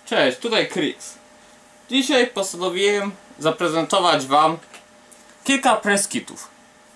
Cześć, tutaj Krix. Dzisiaj postanowiłem zaprezentować Wam kilka press kitów.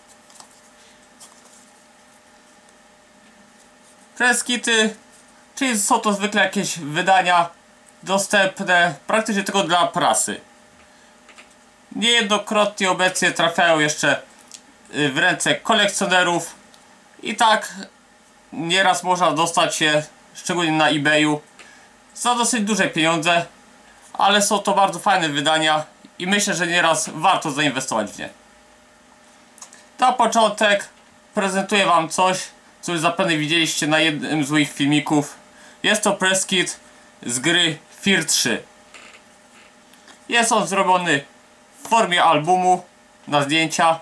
Press kity, czyli są to zwykle jakieś wydania dostępne praktycznie tylko dla prasy. Niejednokrotnie obecnie trafiają jeszcze w ręce kolekcjonerów i tak nieraz można dostać je, szczególnie na eBayu, za dosyć duże pieniądze, ale są to bardzo fajne wydania i myślę, że nieraz warto zainwestować w nie. Na początek prezentuję Wam coś, co już zapewne widzieliście na jednym z moich filmików. Jest to press kit z gry Fear 3. Jest on zrobiony w formie albumu na zdjęcia,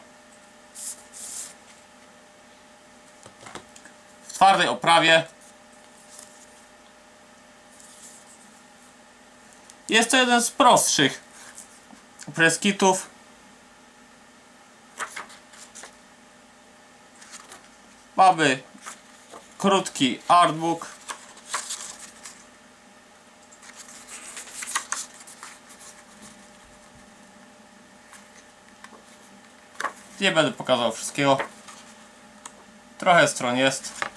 w twardej oprawie. Jest to jeden z prostszych press kitów. Mamy krótki artbook. Nie będę pokazał wszystkiego. Trochę stron jest.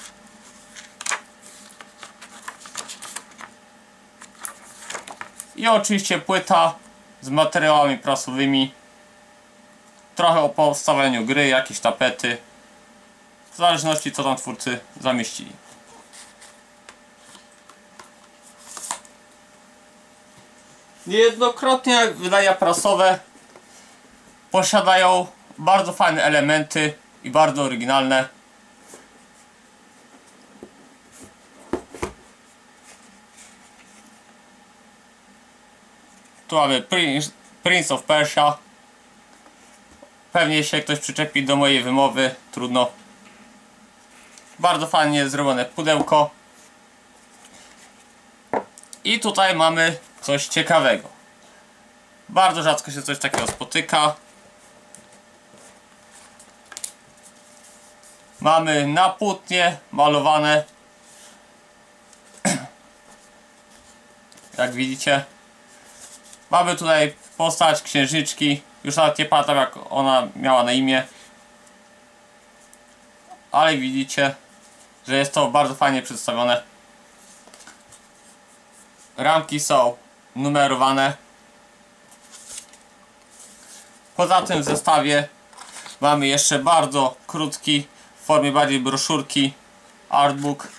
I oczywiście płyta z materiałami prasowymi. Trochę o powstawaniu gry, jakieś tapety. W zależności co tam twórcy zamieścili. Niejednokrotnie wydania prasowe posiadają bardzo fajne elementy i bardzo oryginalne. Tu mamy Prince of Persia. Pewnie się ktoś przyczepi do mojej wymowy, trudno. Bardzo fajnie zrobione pudełko. I tutaj mamy coś ciekawego. Bardzo rzadko się coś takiego spotyka. Mamy na płótnie malowane, jak widzicie. Mamy tutaj postać księżniczki. Już nawet nie pamiętam, jak ona miała na imię. Ale widzicie, że jest to bardzo fajnie przedstawione. Ramki są numerowane. Poza tym w zestawie mamy jeszcze bardzo krótki, w formie bardziej broszurki, artbook.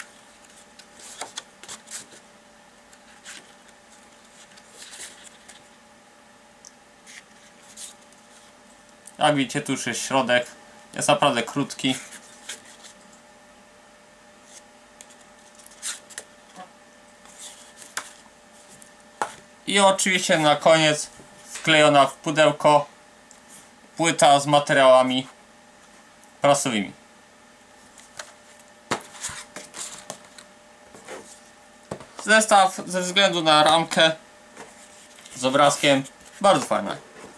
Jak widzicie, tu już jest środek. Jest naprawdę krótki. I oczywiście na koniec wklejona w pudełko płyta z materiałami prasowymi. Zestaw ze względu na ramkę z obrazkiem bardzo fajny.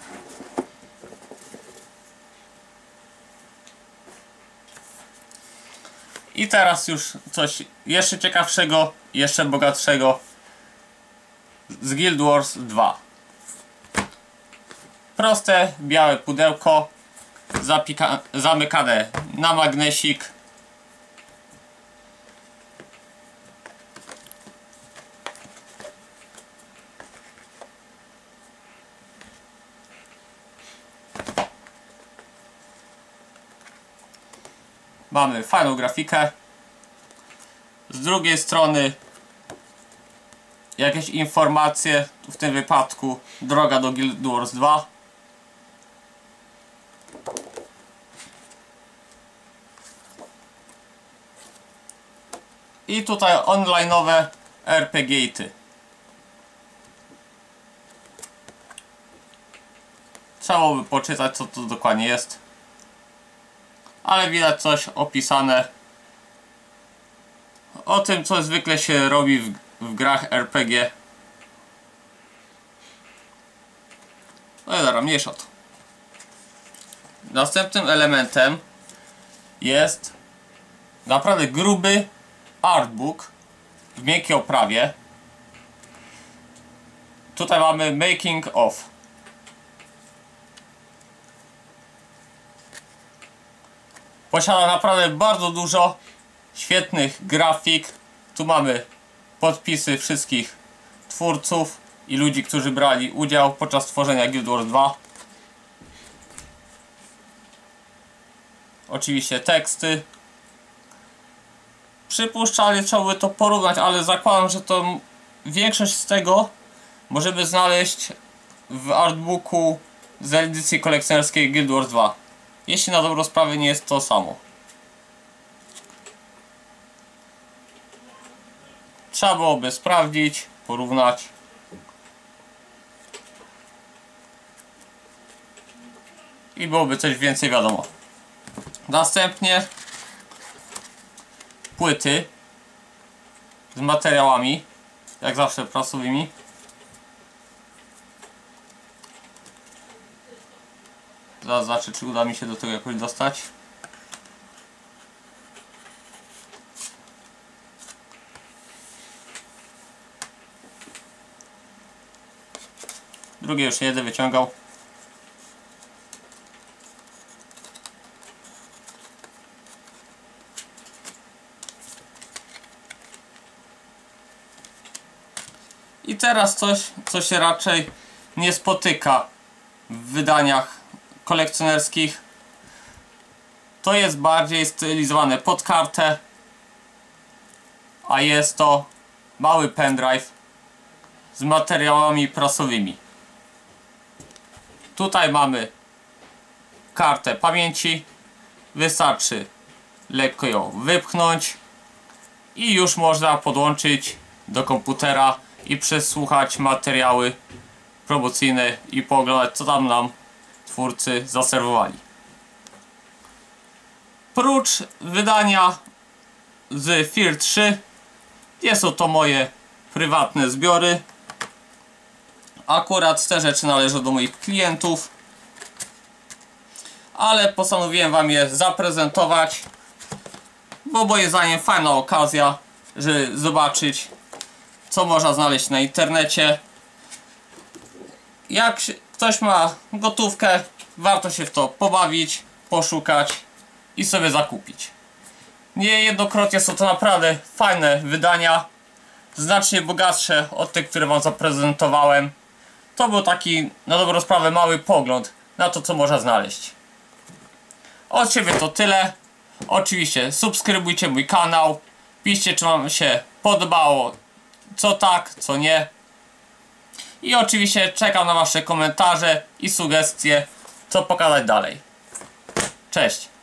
I teraz już coś jeszcze ciekawszego, jeszcze bogatszego z Guild Wars 2. Proste, białe pudełko, zamykane na magnesik. Mamy fajną grafikę. Z drugiej strony jakieś informacje, w tym wypadku droga do Guild Wars 2. I tutaj online'owe RPG-ty. Trzeba by poczytać, co to dokładnie jest. Ale widać coś opisane o tym, co zwykle się robi w grach RPG. No i dobra, mniejsza o to. Następnym elementem jest naprawdę gruby artbook w miękkiej oprawie. Tutaj mamy making of. Posiada naprawdę bardzo dużo świetnych grafik. Tu mamy podpisy wszystkich twórców i ludzi, którzy brali udział podczas tworzenia Guild Wars 2. Oczywiście teksty. Przypuszczalnie trzeba by to porównać, ale zakładam, że to większość z tego możemy znaleźć w artbooku z edycji kolekcjonerskiej Guild Wars 2. Jeśli na dobrą sprawę nie jest to samo. Trzeba byłoby sprawdzić, porównać. I byłoby coś więcej wiadomo. Następnie płyty z materiałami, jak zawsze prasowymi. Zaraz zobaczę, czy uda mi się do tego jakoś dostać. Drugie już nie będę wyciągał. I teraz coś, co się raczej nie spotyka w wydaniach kolekcjonerskich. To jest bardziej stylizowane pod kartę, a jest to mały pendrive z materiałami prasowymi. Tutaj mamy kartę pamięci. Wystarczy lekko ją wypchnąć i już można podłączyć do komputera i przesłuchać materiały promocyjne i pooglądać, co tam nam twórcy zaserwowali. Prócz wydania z Fear 3 są to moje prywatne zbiory. Akurat te rzeczy należą do moich klientów, ale postanowiłem wam je zaprezentować, bo moim zdaniem fajna okazja, żeby zobaczyć, co można znaleźć na internecie. Jak ktoś ma gotówkę, warto się w to pobawić, poszukać i sobie zakupić. Niejednokrotnie są to naprawdę fajne wydania, znacznie bogatsze od tych, które wam zaprezentowałem. To był taki, na dobrą sprawę, mały pogląd na to, co można znaleźć. Od siebie to tyle. Oczywiście subskrybujcie mój kanał, piszcie, czy wam się podobało, co tak, co nie. I oczywiście czekam na wasze komentarze i sugestie, co pokazać dalej. Cześć!